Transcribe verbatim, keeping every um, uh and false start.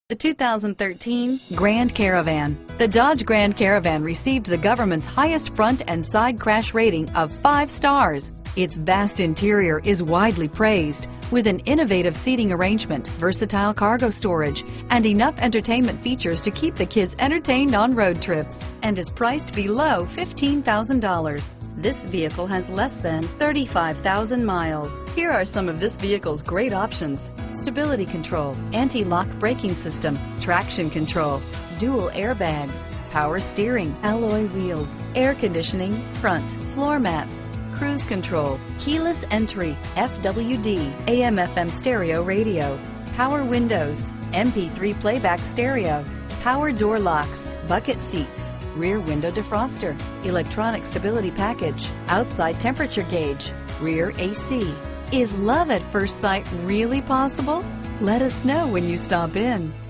The two thousand thirteen Grand Caravan. The Dodge Grand Caravan received the government's highest front and side crash rating of five stars. Its vast interior is widely praised, with an innovative seating arrangement, versatile cargo storage, and enough entertainment features to keep the kids entertained on road trips, and is priced below fifteen thousand dollars. This vehicle has less than thirty-five thousand miles. Here are some of this vehicle's great options: stability control, anti-lock braking system, traction control, dual airbags, power steering, alloy wheels, air conditioning, front, floor mats, cruise control, keyless entry, F W D, A M F M stereo radio, power windows, M P three playback stereo, power door locks, bucket seats, rear window defroster, electronic stability package, outside temperature gauge, rear A C. Is love at first sight really possible? Let us know when you stop in.